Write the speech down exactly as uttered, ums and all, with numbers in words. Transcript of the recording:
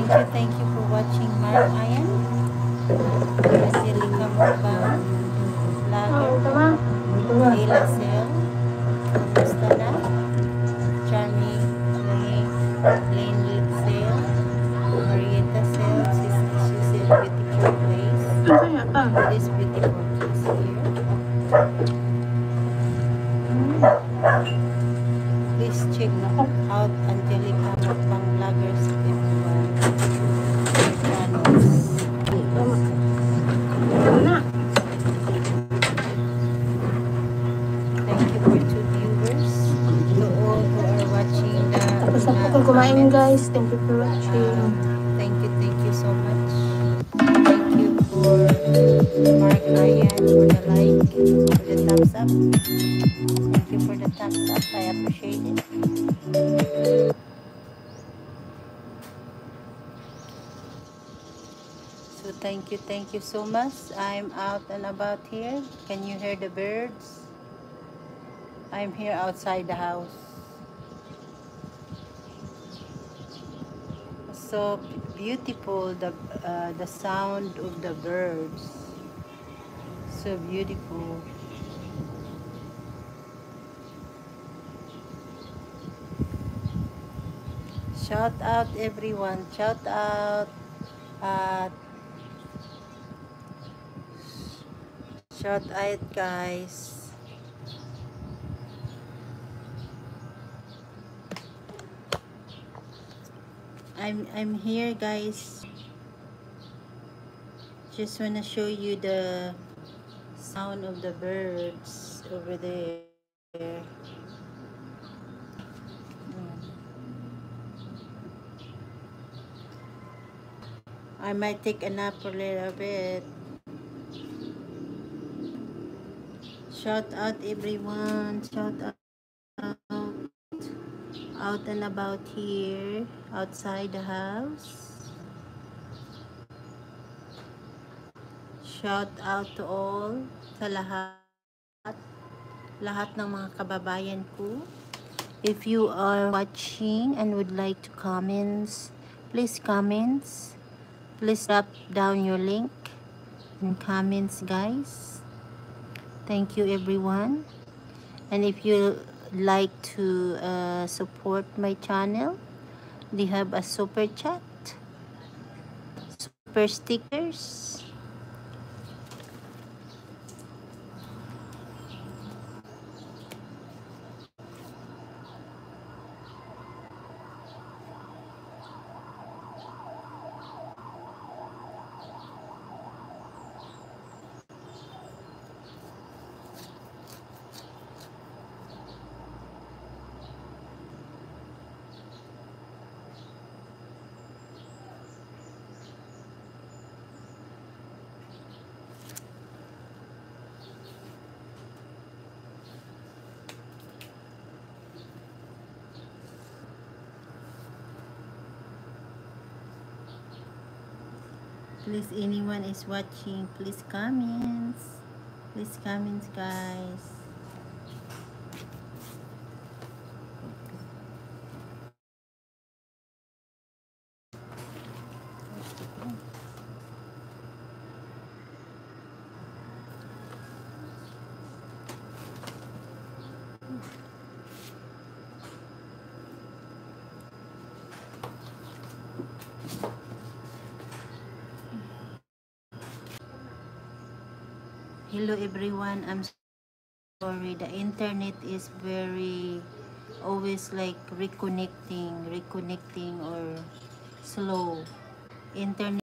Thank you, thank you for watching Mark Ayan, Angelica Mukbang, Vlogger, Ayla Sel, Kamusta na? Charming, Lane, Lane Lead Sale, Marietta Sale, Sister Susan Beautiful Place, this beautiful place here. Please check out Angelica Mukbang Vloggers everyone. Thank you for two viewers. To all who are watching the Tapos na po kung kumain guys. Thank you for watching. Uh, thank you, thank you so much. Thank you for Mark Ryan for the like, for the thumbs up. Thank you for the thumbs up. I appreciate it. So thank you, thank you so much. I'm out and about here. Can you hear the birds? I'm here outside the house. So beautiful, the uh, the sound of the birds. So beautiful. Shout out everyone. Shout out uh, shout out guys. I'm I'm here guys. Just wanna show you the sound of the birds over there. I might take a nap for a little bit. Shout out everyone. Shout out out and about here outside the house. Shout out to all sa lahat lahat ng mga kababayan ko. If you are watching and would like to comments, please comments. Please drop down your link in comments guys. Thank you everyone. And if you like to uh, support my channel, they have a super chat, super stickers. Please, anyone is watching, please comments. Please comments guys. Hello everyone, I'm sorry, the internet is very always like reconnecting reconnecting or slow internet.